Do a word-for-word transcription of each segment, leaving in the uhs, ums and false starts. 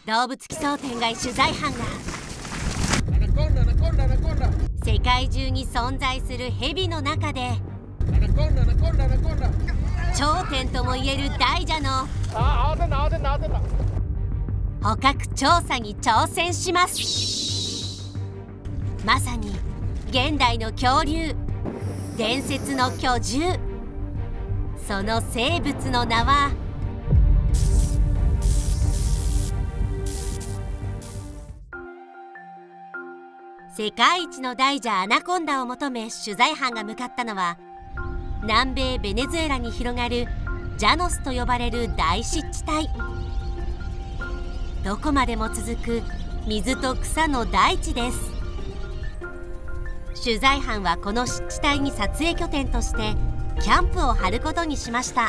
動物奇想天外取材班が世界中に存在するヘビの中で頂点ともいえる大蛇の捕獲調査に挑戦します。まさに現代の恐竜、伝説の巨獣、その生物の名は世界一の大蛇アナコンダを求め取材班が向かったのは南米ベネズエラに広がるジャノスと呼ばれる大湿地帯。どこまでも続く水と草の大地です。取材班はこの湿地帯に撮影拠点としてキャンプを張ることにしました。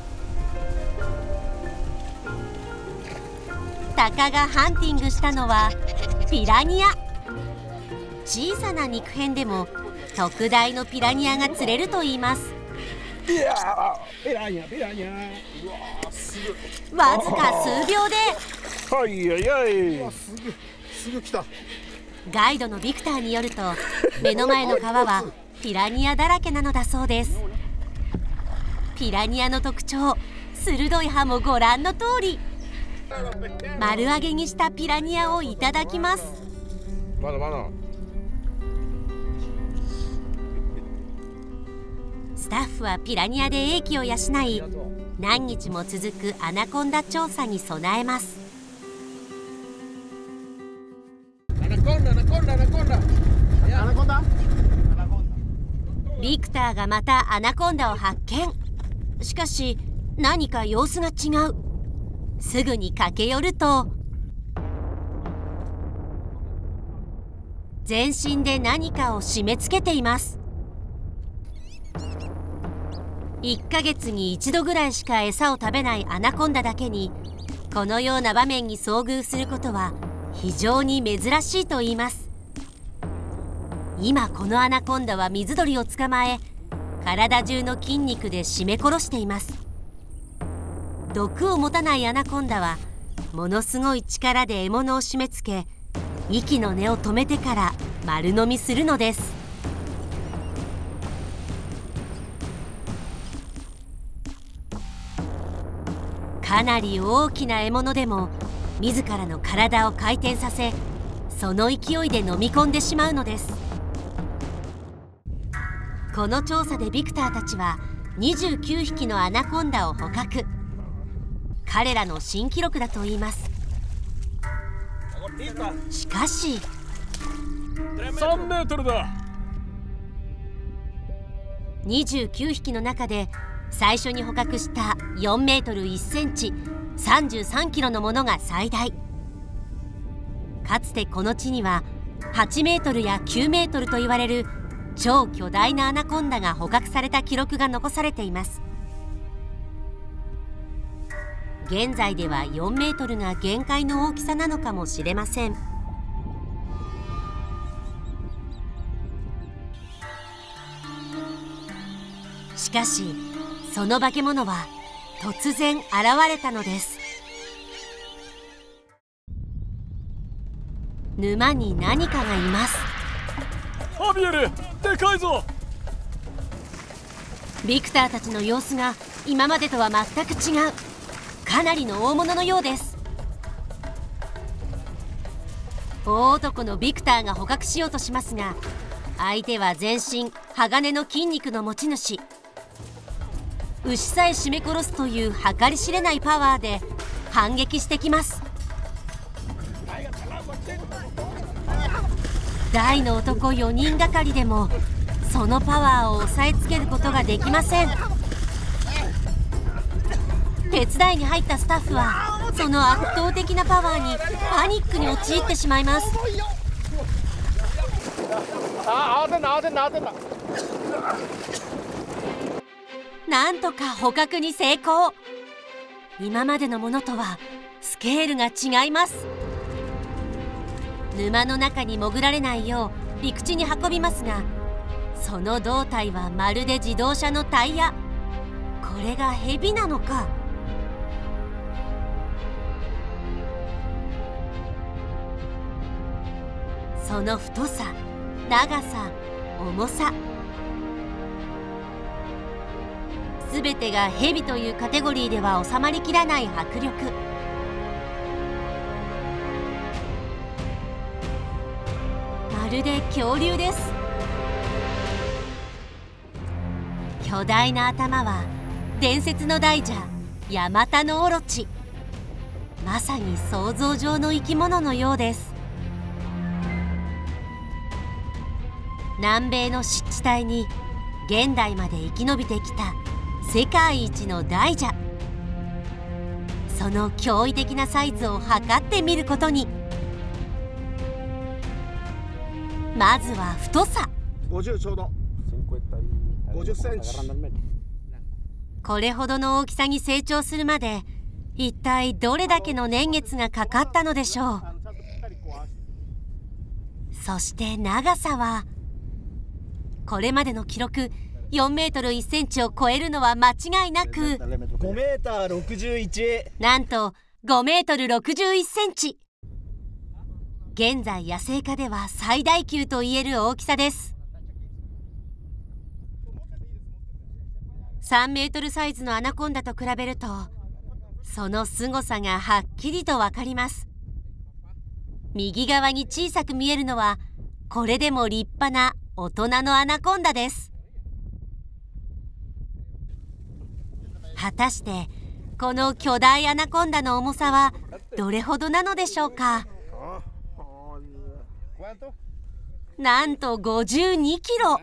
タカがハンティングしたのはピラニア。小さな肉片でも特大のピラニアが釣れるといいます。 いやー、ピラニアピラニア、うわすぐわずか数秒ではいはいはい、うわすぐすぐ来た。 ガイドのビクターによると目の前の川はピラニアだらけなのだそうです。ピラニアの特徴、鋭い歯もご覧の通り。丸揚げにしたピラニアをいただきます。 まだまだ。 スタッフはピラニアで英気を養い、何日も続くアナコンダ調査に備えます。ビクターがまたアナコンダを発見。しかし何か様子が違う。すぐに駆け寄ると全身で何かを締め付けています。いっかげつに一度ぐらいしか餌を食べないアナコンダだけにこのような場面に遭遇することは非常に珍しいと言います。今このアナコンダは水鳥を捕まえ体中の筋肉で絞め殺しています。毒を持たないアナコンダはものすごい力で獲物を締め付け息の根を止めてから丸飲みするのです。かなり大きな獲物でも自らの体を回転させその勢いで飲み込んでしまうのです。この調査でビクターたちはにじゅうきゅうひきのアナコンダを捕獲。彼らの新記録だといいます。しかしさんメートルだ。 にじゅうきゅうひきの中で最初に捕獲したよんメートルいっセンチさんじゅうさんキロのものが最大。かつてこの地にははちメートルやきゅうメートルと言われる超巨大なアナコンダが捕獲された記録が残されています。現在ではよんメートルが限界の大きさなのかもしれません。しかしその化け物は突然現れたのです。沼に何かがいます。 ハビエル、でかいぞ。 ビクターたちの様子が今までとは全く違う。かなりの大物のようです。大男のビクターが捕獲しようとしますが相手は全身鋼の筋肉の持ち主。牛さえ絞め殺すという計り知れないパワーで反撃してきます。大の男よにんがかりでもそのパワーを抑えつけることができません。手伝いに入ったスタッフはその圧倒的なパワーにパニックに陥ってしまいます。なんとか捕獲に成功。今までのものとはスケールが違います。沼の中に潜られないよう陸地に運びますがその胴体はまるで自動車のタイヤ。これがヘビなのか。 その太さ、長さ、重さ、すべてがヘビというカテゴリーでは収まりきらない迫力。まるで恐竜です。巨大な頭は伝説の大蛇ヤマタノオロチ。まさに想像上の生き物のようです。南米の湿地帯に現代まで生き延びてきた世界一の大蛇。その驚異的なサイズを測ってみることに。まずは太さ。 ごじゅうちょうど。ごじゅっセンチ。 これほどの大きさに成長するまで一体どれだけの年月がかかったのでしょう。そして長さはこれまでの記録よんメートルいっセンチを超えるのは間違いなくごメーターろくじゅういち。 なんとごメートルろくじゅういっセンチ。現在野生下では最大級といえる大きさです。さんメートルサイズのアナコンダと比べるとその凄さがはっきりとわかります。右側に小さく見えるのはこれでも立派な大人のアナコンダです。果たしてこの巨大アナコンダの重さはどれほどなのでしょうか。なんとごじゅうにキロ。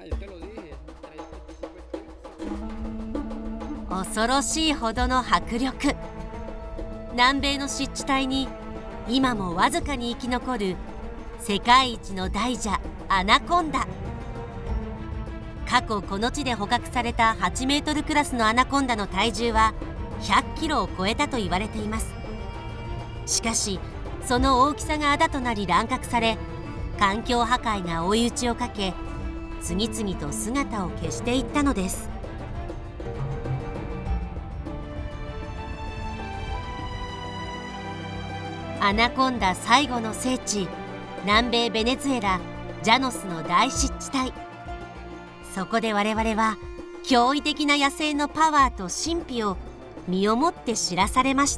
恐ろしいほどの迫力。南米の湿地帯に今もわずかに生き残る世界一の大蛇アナコンダ。過去この地で捕獲されたはちメートルクラスのアナコンダの体重はひゃっキロを超えたと言われています。しかしその大きさがあだとなり乱獲され環境破壊が追い打ちをかけ次々と姿を消していったのです。アナコンダ最後の聖地南米ベネズエラジャノスの大湿地帯。そこで我々は驚異的な野生のパワーと神秘を身をもって知らされました。